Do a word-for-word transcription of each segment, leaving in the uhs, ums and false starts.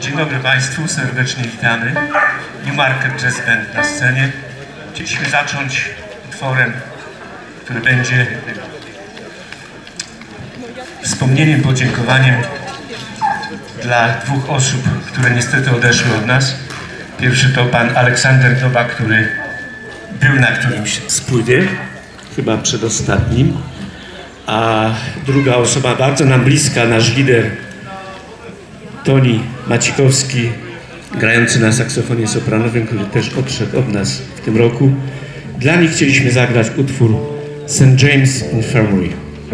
Dzień dobry Państwu, serdecznie witamy. Newmarket Jazz Band na scenie. Chcieliśmy zacząć utworem, który będzie wspomnieniem, podziękowaniem dla dwóch osób, które niestety odeszły od nas. Pierwszy to pan Aleksander Doba, który był na którymś spływie, chyba przedostatnim. A druga osoba, bardzo nam bliska, nasz lider Toni Macikowski, grający na saksofonie sopranowym, który też odszedł od nas w tym roku. Dla nich chcieliśmy zagrać utwór Saint James Infirmary.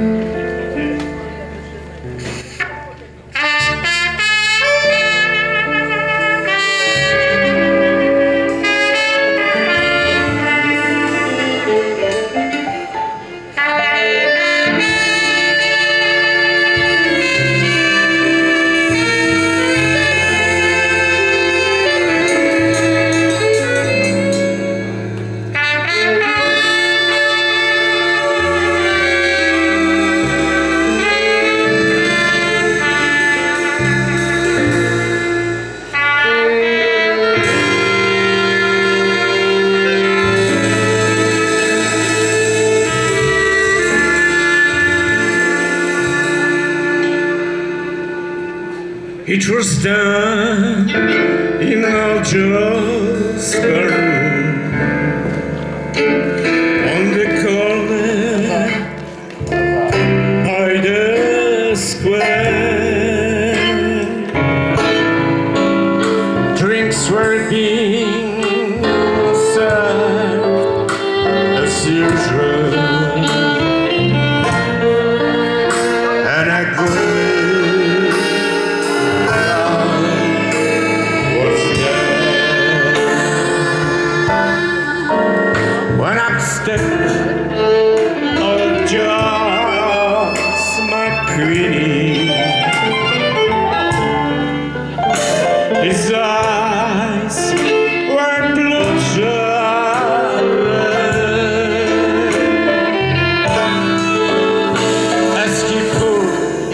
It was done in old Joe's room on the corner by the square. Drinks were being served as usual, and I go. Oh, just my queenie, his eyes were bloodshot red as he poured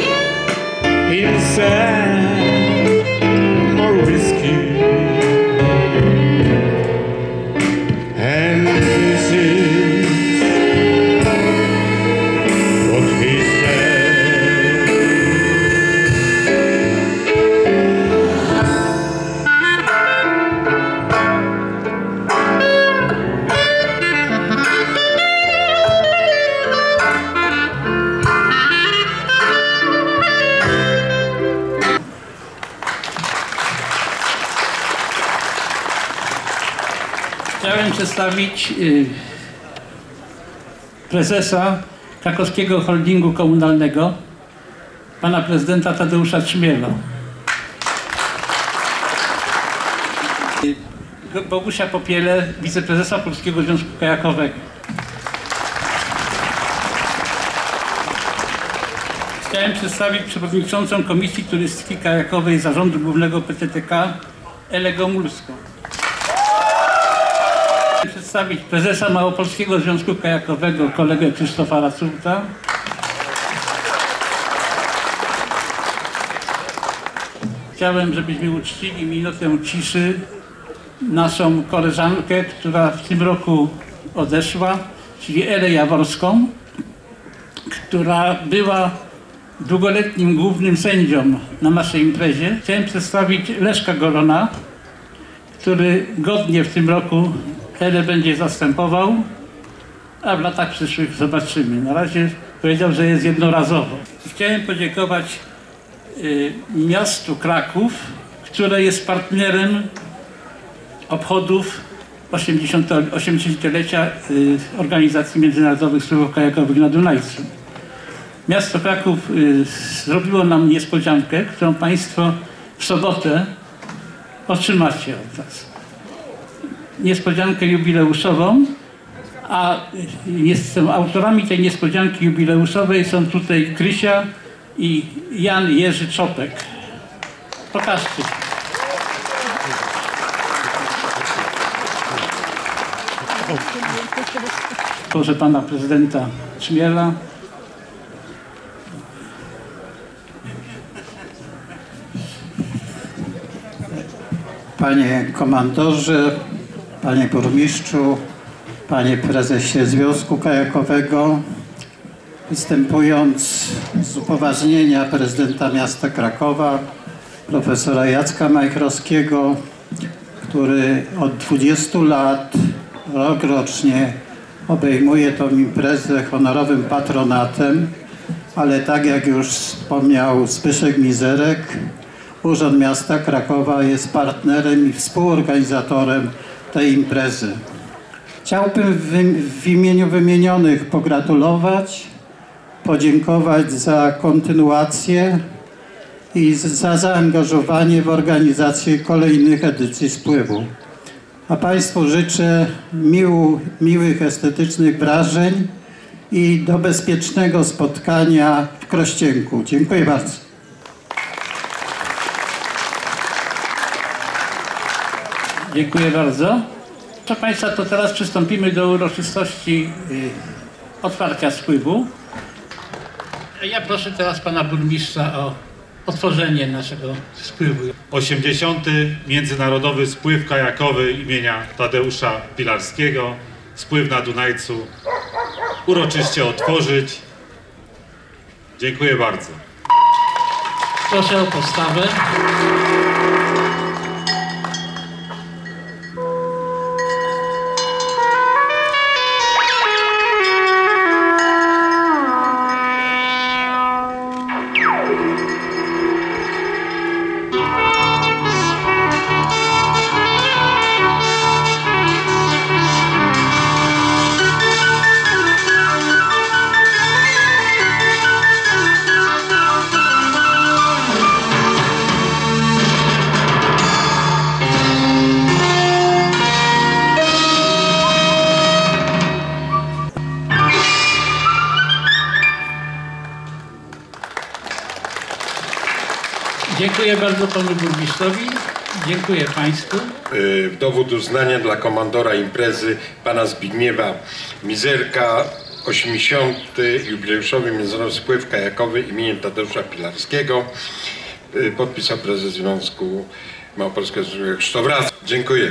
himself more whiskey, and this is Chciałem przedstawić y, prezesa Krakowskiego Holdingu Komunalnego, pana prezydenta Tadeusza Czmiela. Y, Bogusia Popielę, wiceprezesa Polskiego Związku Kajakowego. Chciałem przedstawić przewodniczącą Komisji Turystyki Kajakowej Zarządu Głównego P T T K Elę Gomulską. Przedstawić prezesa Małopolskiego Związku Kajakowego kolegę Krzysztofa Raculta. Chciałem, żebyśmy uczcili minutę ciszy naszą koleżankę, która w tym roku odeszła, czyli Elę Jaworską, która była długoletnim głównym sędzią na naszej imprezie. Chciałem przedstawić Leszka Gorona, który godnie w tym roku Elę będzie zastępował, a w latach przyszłych zobaczymy. Na razie powiedział, że jest jednorazowo. Chciałem podziękować y, miastu Kraków, które jest partnerem obchodów osiemdziesięciolecia y, Organizacji Międzynarodowych Spływów Kajakowych na Dunajcu. Miasto Kraków y, zrobiło nam niespodziankę, którą Państwo w sobotę otrzymacie od nas. Niespodziankę jubileuszową, a jestem autorami tej niespodzianki jubileuszowej są tutaj Krysia i Jan Jerzy Czopek. Pokażcie. Proszę pana prezydenta Czmiela. Panie Komandorze, Panie Burmistrzu, Panie Prezesie Związku Kajakowego, występując z upoważnienia prezydenta miasta Krakowa, profesora Jacka Majchrowskiego, który od dwudziestu lat, rokrocznie obejmuje tą imprezę honorowym patronatem, ale tak jak już wspomniał Zbyszek Mizerek, Urząd Miasta Krakowa jest partnerem i współorganizatorem tej imprezy. Chciałbym w, w imieniu wymienionych pogratulować, podziękować za kontynuację i za zaangażowanie w organizację kolejnych edycji spływu. A Państwu życzę miłu, miłych, estetycznych wrażeń i do bezpiecznego spotkania w Krościenku. Dziękuję bardzo. Dziękuję bardzo. Proszę Państwa, to teraz przystąpimy do uroczystości y, otwarcia spływu. Ja proszę teraz Pana Burmistrza o otworzenie naszego spływu. osiemdziesiąty Międzynarodowy Spływ Kajakowy imienia Tadeusza Pilarskiego. Spływ na Dunajcu uroczyście otworzyć. Dziękuję bardzo. Proszę o postawę. Dziękuję bardzo Panu Burmistrzowi. Dziękuję Państwu. W dowód uznania dla komandora imprezy pana Zbigniewa Mizerka osiemdziesiąty jubileuszowy Międzynarodowy Spływ Kajakowy imieniem Tadeusza Pilarskiego podpisał prezes Związku Małopolskiego Krzysztof Raz. Dziękuję.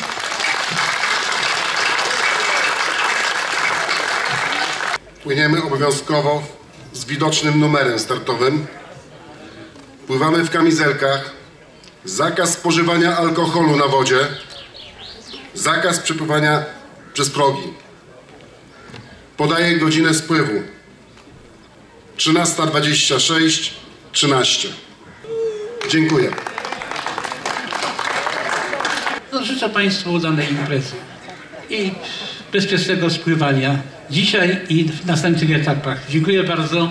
Płyniemy obowiązkowo z widocznym numerem startowym. Pływamy w kamizelkach. Zakaz spożywania alkoholu na wodzie. Zakaz przepływania przez progi. Podaję godzinę spływu. trzynasta dwadzieścia sześć trzynaście. Dziękuję. No, życzę Państwu udanej imprezy i bezpiecznego spływania dzisiaj i w następnych etapach. Dziękuję bardzo.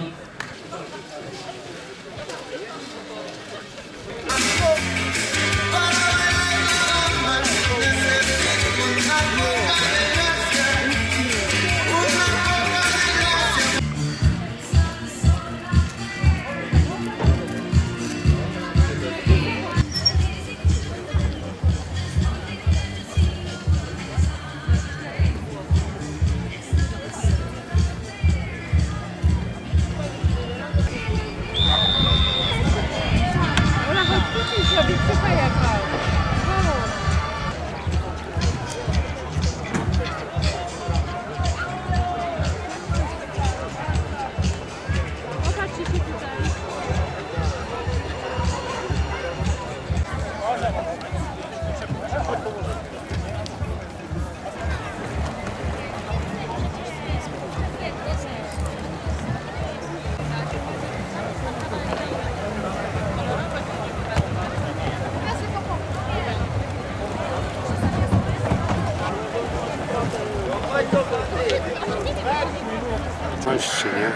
Patrzcie, nie?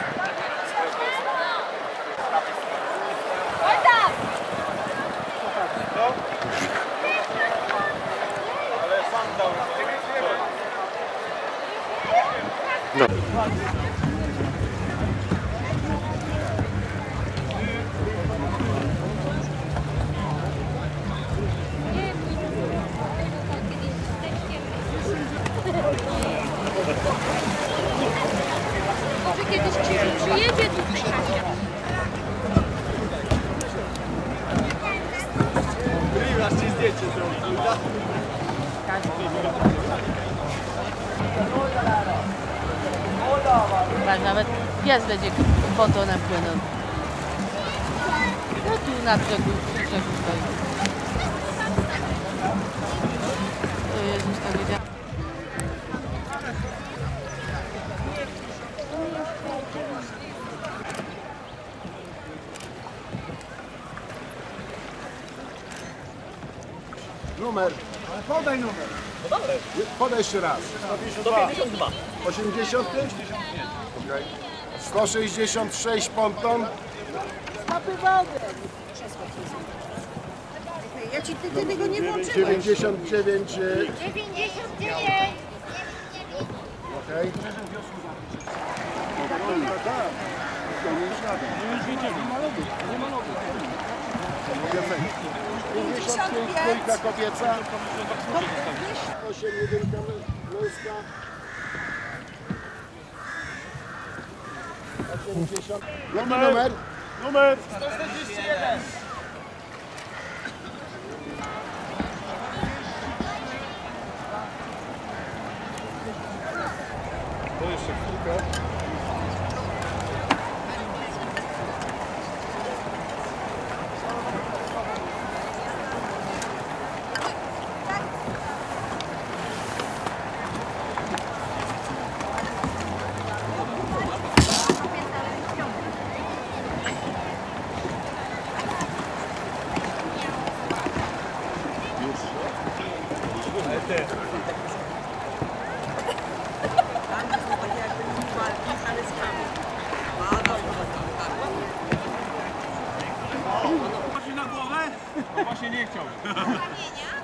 No. Może kiedyś Tak, nawet pies będzie botonem płynął. No tu na brzegu, przy brzegu stoi. O Jezus, to wiedział. Numer. Podaj numer. Podaj jeszcze raz. sto pięćdziesiąt dwa. osiemdziesiąt pięć? Okay. sto sześćdziesiąt sześć ponton. Ja ci ty, ty tego nie włączyłeś. dziewięćdziesiąt dziewięć. dziewięćdziesiąt dziewięć. Okej. pięćdziesiąt pięć dwójka kobieca. osiem jedynka męska. osiemdziesiąt. Jaki numer? Numer sto czterdzieści jeden. To jeszcze chwilkę. Na głowę? No właśnie nie chciał.